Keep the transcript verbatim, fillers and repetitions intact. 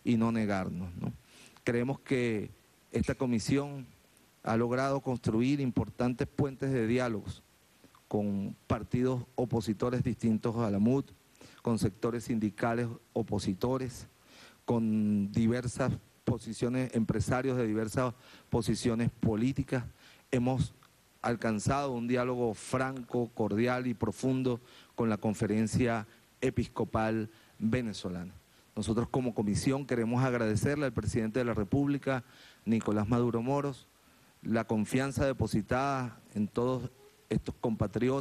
y no negarnos, ¿no? Creemos que esta comisión ha logrado construir importantes puentes de diálogos con partidos opositores distintos a la M U D, con sectores sindicales opositores, con diversas posiciones, empresarios de diversas posiciones políticas. Hemos alcanzado un diálogo franco, cordial y profundo con la Conferencia Episcopal Venezolana. Nosotros como comisión queremos agradecerle al presidente de la República, Nicolás Maduro Moros, la confianza depositada en todos estos compatriotas